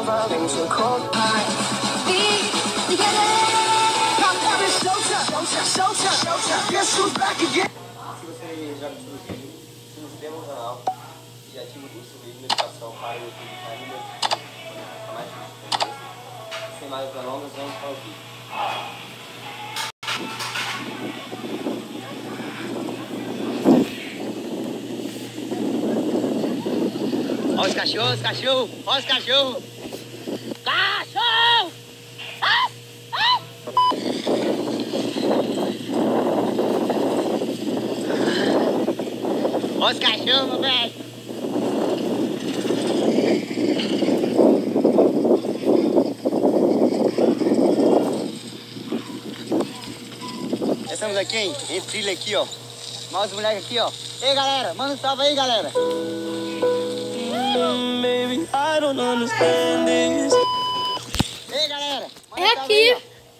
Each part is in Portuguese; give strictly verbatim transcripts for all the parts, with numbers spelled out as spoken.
já se inscreva no canal e ative o sininho de notificação para o YouTube ainda mais vídeos. Sem mais delongas, vamos para o vídeo. Olha os cachorros, os cachorros, olha os cachorros! Cachorro! Ah! Ah! Olha os cachorros, velho! Estamos aqui, hein? Em trilha aqui, ó. Mais os moleques aqui, ó. Ei, galera, manda um salve aí, galera! Baby, I don't understand this. Ei, galera! É aqui.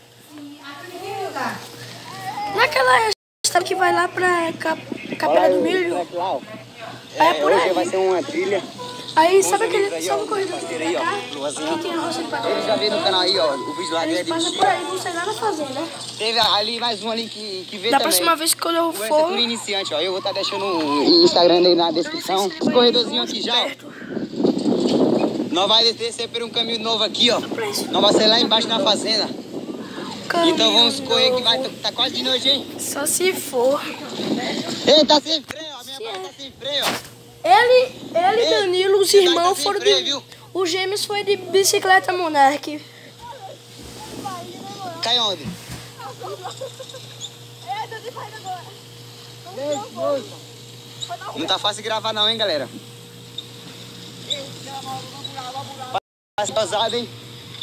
Naquela estrada que vai lá pra Cap Capela do Milho. É, É por hoje aí. vai ser uma trilha. Aí, sabe aquele aí, sabe ó, o corredor que parceiro aí, ó, cá? luazinha. Que tem a roça de Eles pagode. já viram no canal aí, ó, o vídeo lá Eles dele. passam por aí, vão sair lá na fazenda. Teve ali mais um ali que, que veio Da também. próxima vez que eu Vai ser for, tudo iniciante, ó. Eu vou estar deixando o Instagram aí na descrição. Esse corredorzinho aqui já, ó. Nós vai descer por um caminho novo aqui, ó. Nós vai ser lá embaixo na fazenda. Então vamos correr que vai tá quase de noite, hein? Só se for. Ei, tá sem freio, ó. Minha barra tá sem freio, ó. Ele, ele Ei, Danilo, os você vai irmãos tá sem foram freio, de... viu? Os gêmeos foi de bicicleta Monark. Cai onde? Não tá fácil gravar não, hein, galera? Faz pesado, hein?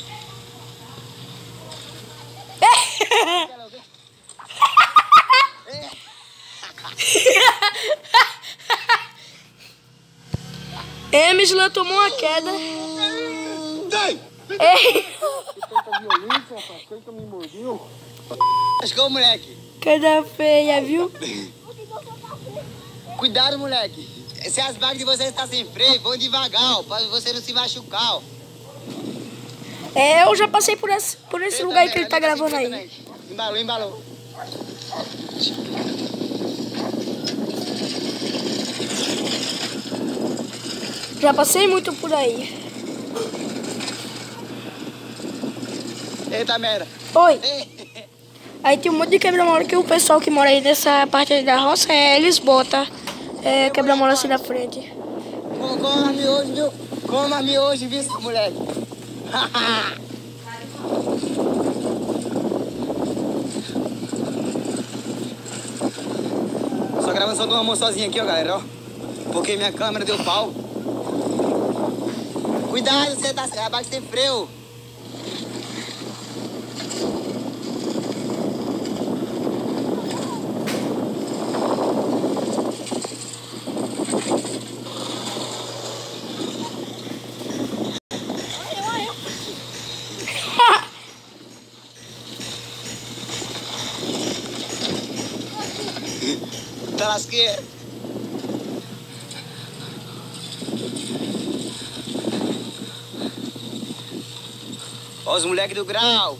Emislan tomou uma queda. Ei! Ei! Acho que é o moleque. Queda feia, viu? Cuidado, moleque. Se as bagas de vocês estão sem freio, vão devagar, ó, pra você não se machucar, ó. É, eu já passei por esse, por esse Eita, lugar aí que ele ali tá sem gravando freio aí. também. Embalou, embalou. Já passei muito por aí. Eita, merda. Oi. Ei. Aí tem um monte de quebra-mola que o pessoal que mora aí nessa parte aí da roça, é, eles botam é, quebra-mola assim na frente. Coma miojo, viu? Coma miojo, viu, moleque? Só gravando só de uma mão sozinha aqui, ó, galera, ó. Porque minha câmera deu pau. Cuidado, você tá abaixo sem freio. Tá lasqueira. Ó os moleques do grau.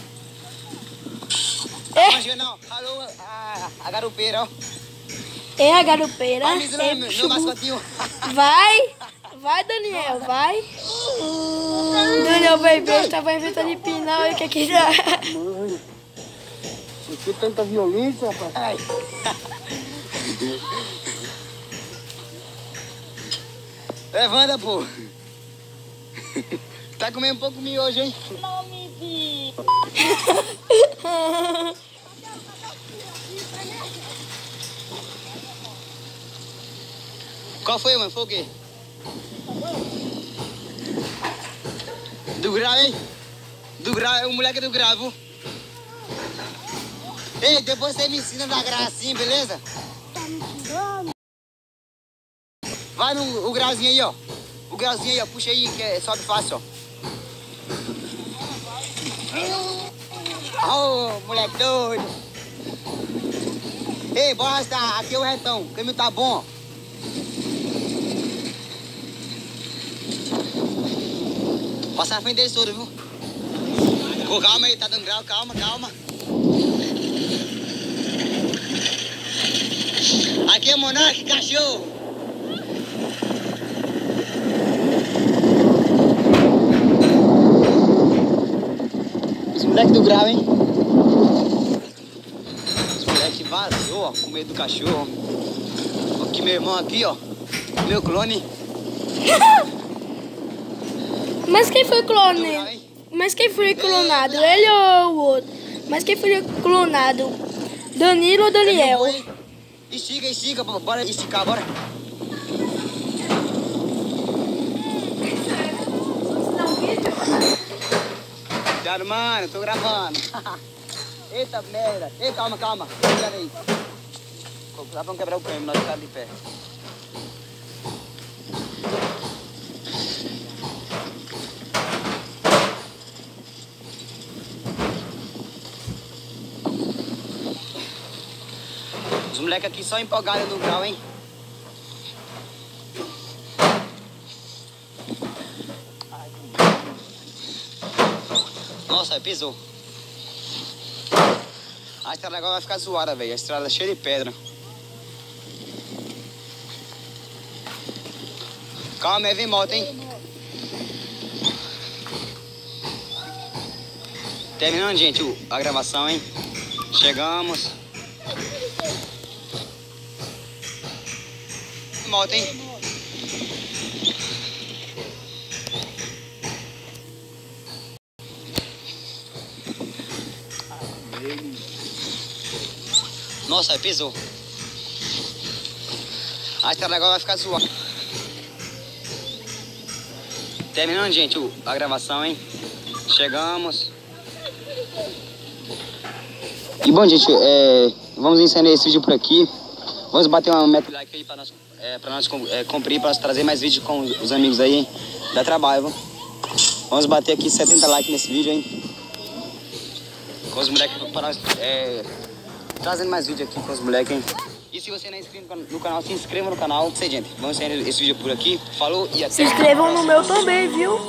É. Não, não. Alô, a, a garupeira, ó. É a garupeira. Vai, Mislã, É, meu, chubu. meu mascotinho. Vai, vai, Daniel, vai. Daniel vai besta, vai inventando de pinar, olha o que aqui dá. Mãe, por que tanta violência, rapaz? Ai. Levanta, pô. Tá comendo um pouco miojo, hein? Não me vi. Qual foi, mano? Foi o quê? Do grau, hein? Do grau, o moleque do grau, viu? Ei, depois você me ensina da gracinha, beleza? Vai no o grauzinho aí, ó. O grauzinho aí, ó. Puxa aí, que é, sobe fácil, ó. Ô, moleque doido. Ei, bora arrastar. Aqui é o retão. O caminho tá bom, ó. Passa na frente deles todo, viu? Pô, calma aí, tá dando grau, calma, calma. Aqui é Monark, cachorro. Os moleques do grau, hein? Os moleques vazou, ó, com medo do cachorro. Aqui meu irmão aqui, ó. Meu clone. Mas quem foi clone? Mas quem foi clonado? Ele ou o outro? Mas quem foi clonado? Danilo ou Daniel? Estica, estica, bora esticar, bora. Cuidado, mano, tô gravando. Eita merda. Ei, calma, calma. Cuidado aí. Cuidado pra não quebrar o câmbio, nós estamos de pé. Os moleques aqui só empolgados no grau, hein? Nossa, pisou. A estrada agora vai ficar zoada, velho. A estrada é cheia de pedra. Calma aí, vem moto, hein? Terminando, gente, a gravação, hein? Chegamos. Moto, hein? Nossa, pisou. A estrada agora vai ficar zoada. Terminando, gente, a gravação, hein? Chegamos. E bom, gente, é, vamos encerrar esse vídeo por aqui. Vamos bater uma meta de like aí pra nós, é, pra nós é, cumprir, pra nós trazer mais vídeos com os, os amigos aí. Dá trabalho, viu? Vamos bater aqui setenta likes nesse vídeo, hein? Com os moleques, pra nós, é, trazendo mais vídeo aqui com os moleques, hein? E se você não é inscrito no canal, se inscreva no canal. Sei, gente, vamos encerrar esse vídeo por aqui. Falou e até. Se inscrevam no meu também, viu?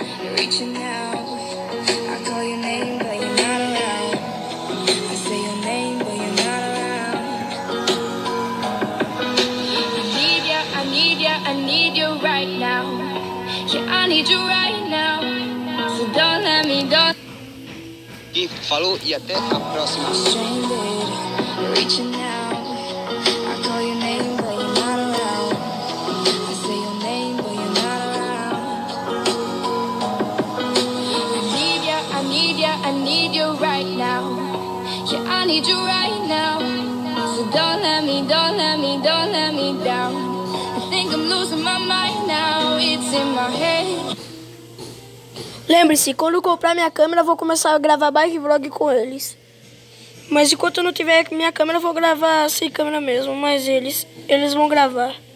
I need you right now. Yeah, I need you right now. So don't let me, don't. E falou e até a próxima. Reaching out, I call your name, but you're not around. I say your name, but you're not around. I need ya, I need ya, I need you right now. Yeah, I need you right now. So don't let me, don't let me, don't let me down. I'm losing my mind now, it's in my head. Lembre-se, quando eu comprar minha câmera, eu vou começar a gravar bike vlog com eles. Mas enquanto eu não tiver minha câmera, eu vou gravar sem câmera mesmo. Mas eles, eles vão gravar.